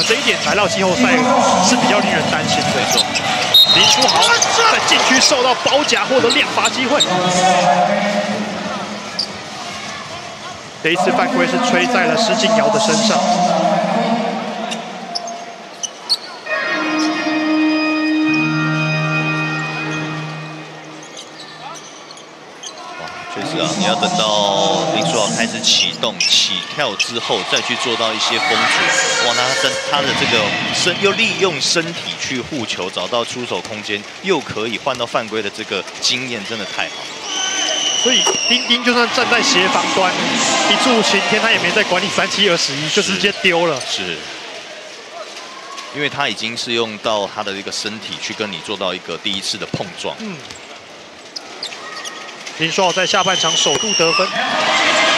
这一点来到季后赛是比较令人担心的。没错，林书豪在禁区受到包夹，获得2罚机会。这一次犯规是吹在了施晋尧的身上。 确实啊，你要等到林书豪开始启动、起跳之后，再去做到一些封阻。哇，那他的这个又利用身体去护球，找到出手空间，又可以换到犯规的这个经验，真的太好。 所以丁丁就算站在协防端，一柱擎天，他也没在管你37-21，就直接丢了。 是。因为他已经是用到他的一个身体去跟你做到一个第一次的碰撞。 林书豪在下半场首度得分。